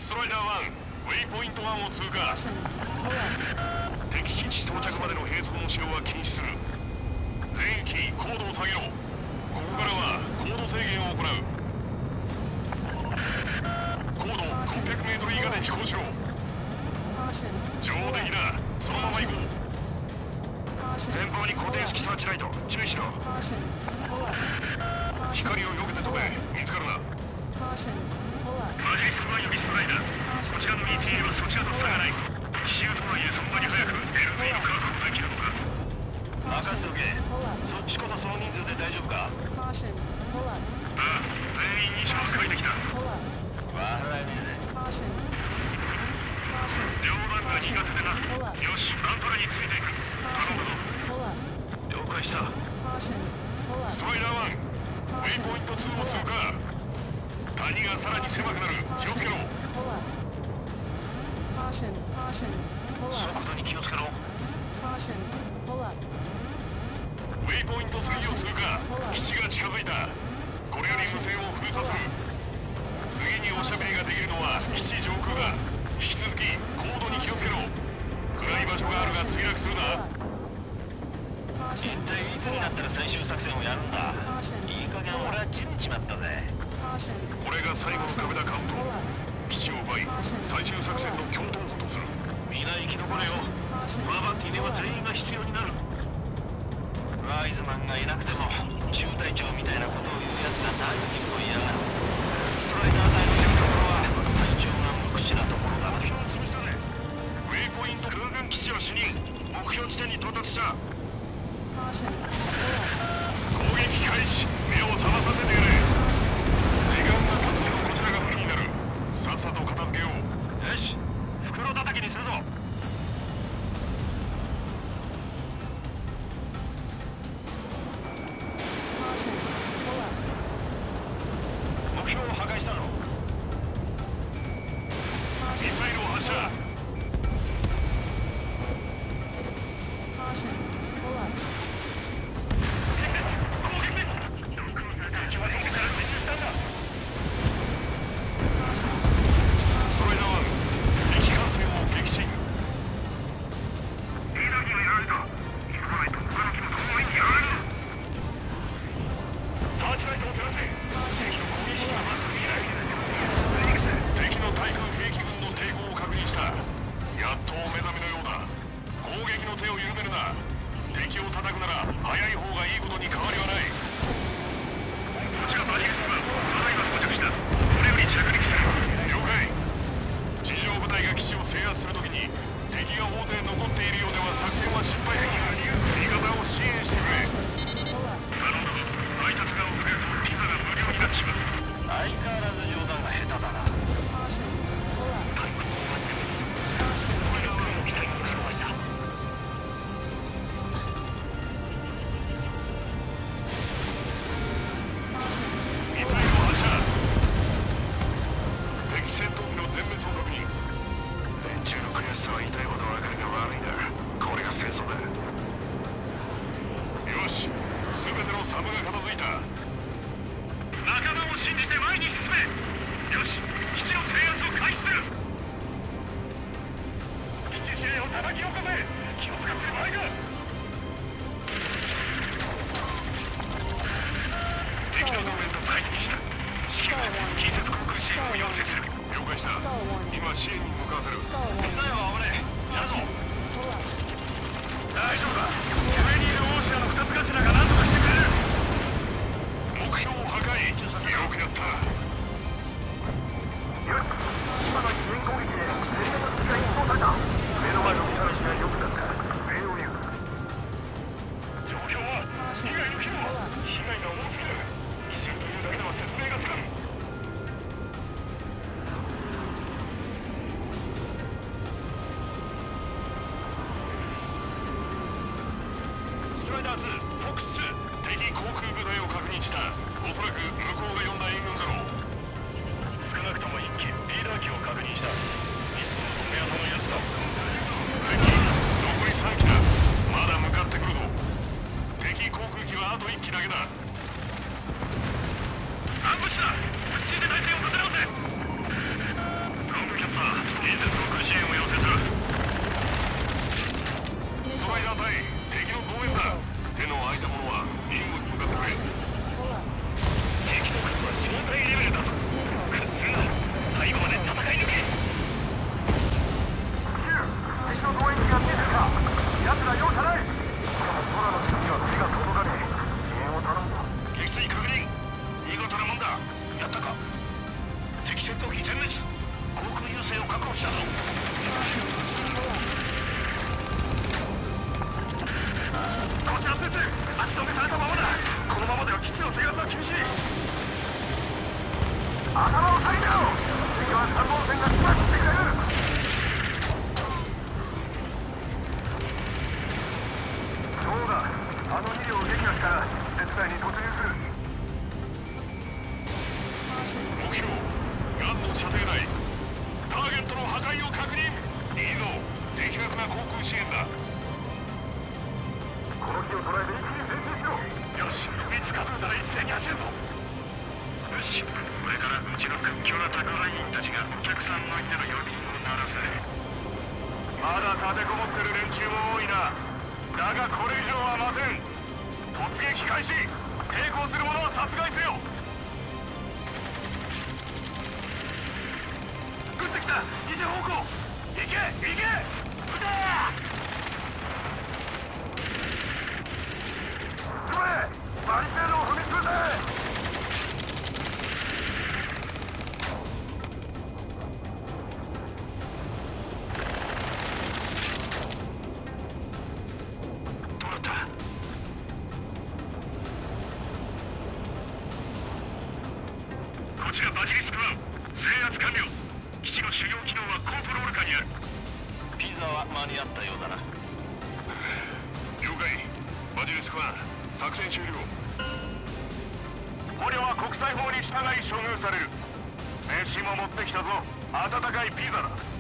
ストライダー1、ウェイポイント1を通過。敵基地到着までの並走の使用は禁止する。全域高度を下げろ。ここからは高度制限を行う。高度600メートル以下で飛行しろ。上出来だ。そのまま行こう。前方に固定式サーチライト、注意しろ。光をよけて飛べ。見つかるな。マジリスクは呼びストライダー。こちらの ETA はそちらと差がない。奇襲とはいえそんなに早く LV の確保できるのか。任せとけ。そっちこそその人数で大丈夫か。ああ、全員に消火快適だ。笑えねえぜ。両番が苦手でな。よし、マントラについていく。頼むぞ。了解した。ストライダー1、ウェイポイント2を通過。谷がさらに狭くなる。気をつけろ。速度に気をつけろ。ウェイポイント3を通過。基地が近づいた。これより無線を封鎖する。次におしゃべりができるのは基地上空だ。引き続き高度に気をつけろ。暗い場所があるが墜落するな。一体いつになったら最終作戦をやるんだ。いい加減俺は散っちまったぜ。これが最後の壁だカウント。基地を奪い最終作戦の共闘補とする。皆生き残れよ。ババンティでは全員が必要になる。ワイズマンがいなくても中隊長みたいなことを言うやつが何人もいやがる。ストライダー隊のいるところは隊長が無口なところだ。目標を潰したね。ウェイポイント空軍基地を主任。目標地点に到達した。攻撃開始。目を覚まさせてくれ。時間が経つほどこちらが不利になる。さっさと片付けよう。よし、袋叩きにするぞ。目標を破壊したぞ。ミサイルを発射。今支援に向かわせる。ミサイルは危ねえ。やるぞ。大丈夫だ。上にいるオーシアの二つ頭が何とかしてくれる。目標を破壊。よくやった。よし、今の支援攻撃で全ての機体に操作した。目の前の見晴らしが良くなった。命令を言う。状況は被害の規模は被害が大きくなる。奇襲というだけでは説明がつかん。ストライダー2、フォックス2、敵航空部隊を確認した。おそらく向こうが呼んだ援軍だろう。少なくとも1機、リーダー機を確認した。ミスの目当てのやつだ。敵、残り3機だ。まだ向かってくるぞ。敵航空機はあと1機だけだ。アンブッシュだ。落ち着いて体勢を立て直せ。ロングキャ敵を捉えて一気に前進しろ。よし、見つかったら一斉に走るぞ。よし、これからうちの屈強な宅配員たちがお客さんの家の呼び鈴を鳴らせ。まだ立てこもってる連中も多いな。だがこれ以上は待てん。突撃開始。抵抗する者は殺害せよ。撃ってきた。西方向。行け行け。撃て。これバリケードを踏みつぶせ。こちらバジリスク1、制圧完了。基地の主要機能はコントロール下にある。ピザは間に合ったようだな。了解。バジリスク1、作戦終了。捕虜は国際法に従い処遇される。飯も持ってきたぞ。温かいピザだ。